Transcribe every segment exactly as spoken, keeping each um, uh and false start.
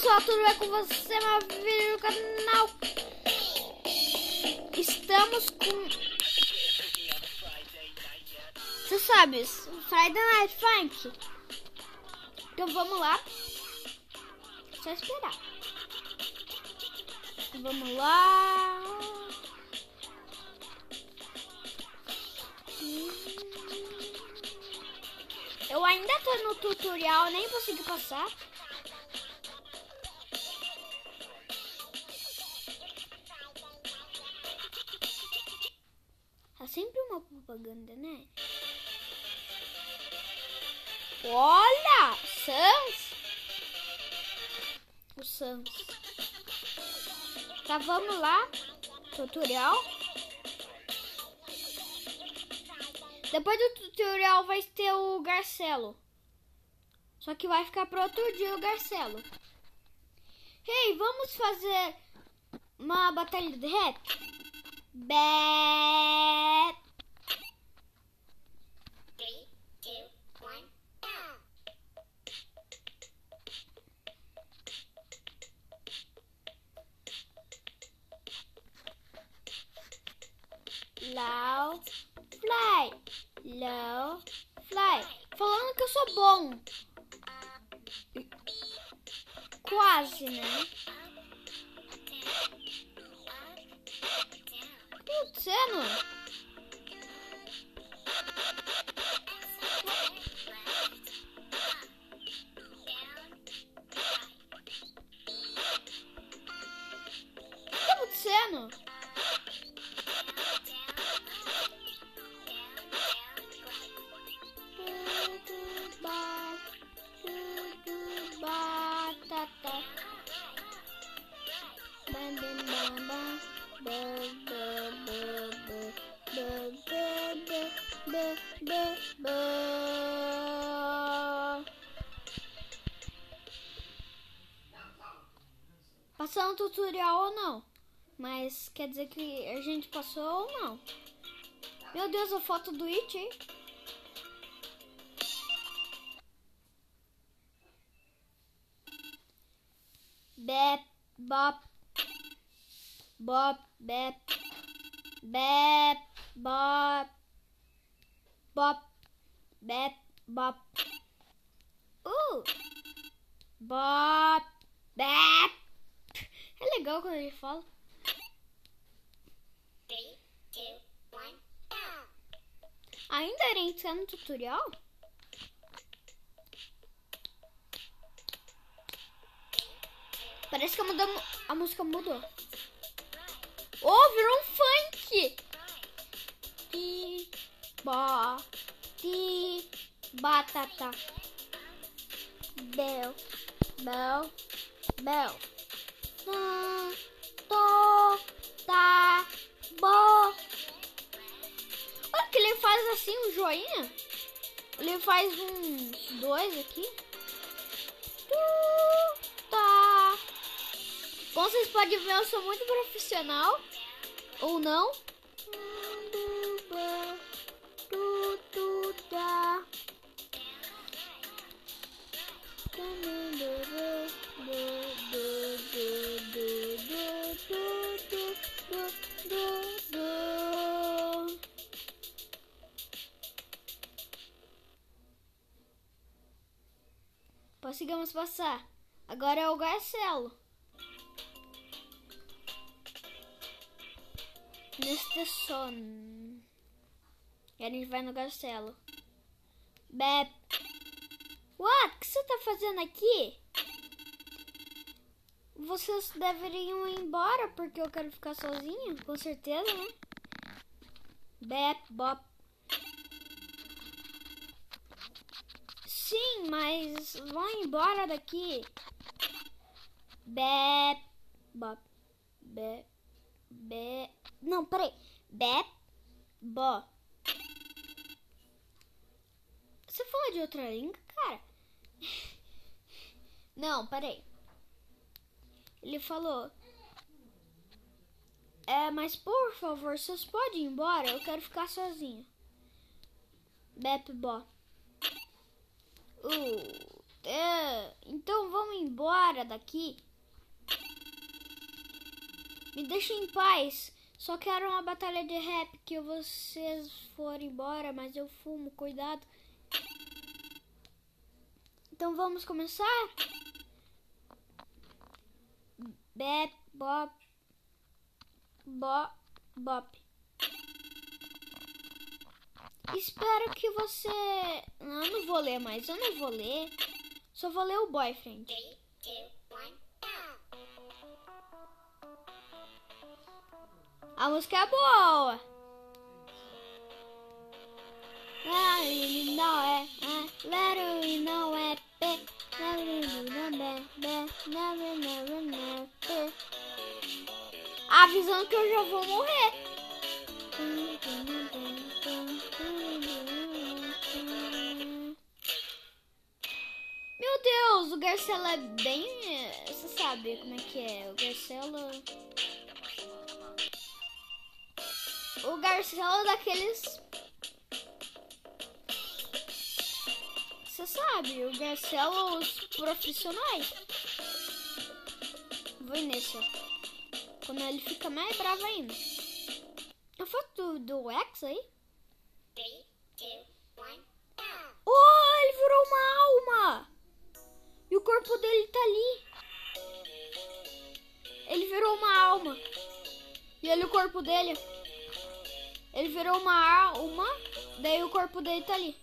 pessoal, tudo bem com você? Meu vídeo no canal. Estamos com... Você sabe, Friday Night Funk. Então vamos lá. Só esperar. Vamos lá. Eu ainda tô no tutorial, nem consegui passar. É sempre uma propaganda, né? Olha! Sans! O Sans. Tá, vamos lá. Tutorial. Depois do tutorial vai ter o Garcelo. Só que vai ficar para outro dia o Garcelo. Hey, vamos fazer uma batalha de rap? Bé. três, dois, um, Low fly, low fly. Falando que eu sou bom. Quase, né? O que tá acontecendo? O que tá acontecendo? Passou um tutorial ou não? Mas quer dizer que a gente passou ou não? Meu Deus, a foto do It, hein? Bep, bop, bop, bep, bep, bop, bop, bep, bop, uh, bop, bep. É legal quando ele fala. três, dois, um, Ainda era entrar no tutorial? Parece que a, muda, a música mudou. Oh, virou um funk! Ti, ba, ti, batata. Bel, bel, bel. Tá, to, tá, bo. Olha que ele faz assim um joinha. Ele faz uns dois aqui. Tu, tá. Como vocês podem ver, eu sou muito profissional. Ou não? Tu, tu, tá. Conseguimos passar. Agora é o Garcelo. Neste sono. E a gente vai no Garcelo. Bep. What? O que você tá fazendo aqui? Vocês deveriam ir embora porque eu quero ficar sozinha, com certeza, né? Bep, bop. Sim, mas vão embora daqui. Bep, bop. Bep, bep. Não, peraí. Bep, bo. Você falou de outra língua, cara? Não, peraí. Ele falou: É, mas por favor, vocês podem ir embora? Eu quero ficar sozinho. Bep, bo. Uh, É, então vamos embora daqui. Me deixa em paz. Só quero uma batalha de rap que vocês forem embora, mas eu fumo, cuidado. Então vamos começar? Bep, bop, bop, bop. Espero que você... Não, eu não vou ler mais, eu não vou ler. Só vou ler o boyfriend. three, two, one, a música é boa. Não é, é, não é, P, avisando que eu já vou morrer. Meu Deus, o Garcelo é bem... Você sabe como é que é, o Garcelo... O Garcelo é daqueles... Você sabe, o Garcelo, os profissionais. Vou ir nesse, ó. Quando ele fica mais bravo ainda. A foto do, do X aí? three, two, one, oh, ele virou uma alma! E o corpo dele tá ali. Ele virou uma alma. E olha o corpo dele. Ele virou uma alma. Daí o corpo dele tá ali.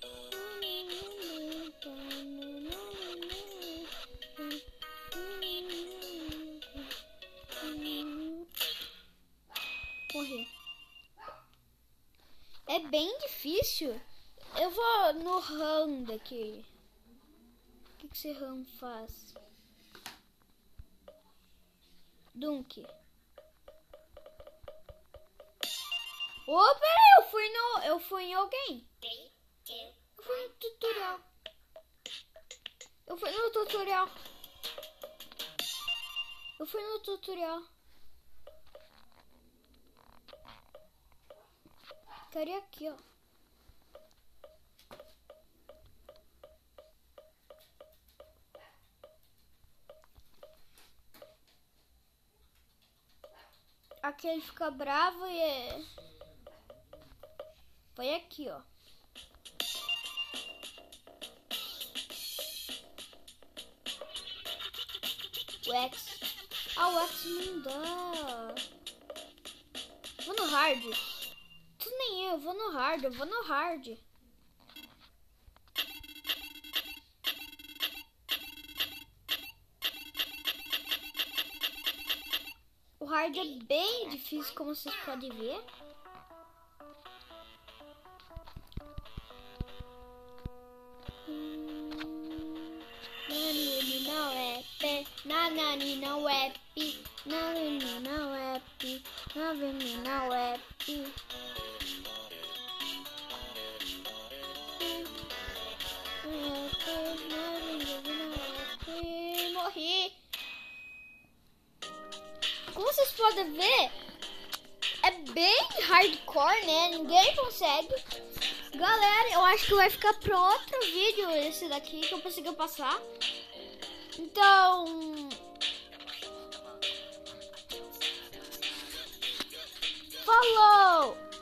Morri. É bem difícil. Eu vou no RAM daqui. O que, que esse RAM faz? Dunk. Oh, peraí, eu fui no. Eu fui em alguém. Eu fui no tutorial. Eu fui no tutorial. Eu fui no tutorial. Estaria aqui, ó. Aqui ele fica bravo e é... Foi aqui, ó. O X. Ah, o X não dá. Vou no hard. Tu nem eu, vou no hard, eu vou no hard. O hard é bem difícil, como vocês podem ver. Nanani não é P, nanani não é pi, nanani não é pi, nanani não é pi. Morri. Como vocês podem ver, é bem hardcore, né? Ninguém consegue. Galera, eu acho que vai ficar para outro vídeo esse daqui que eu consegui passar. Então, falou!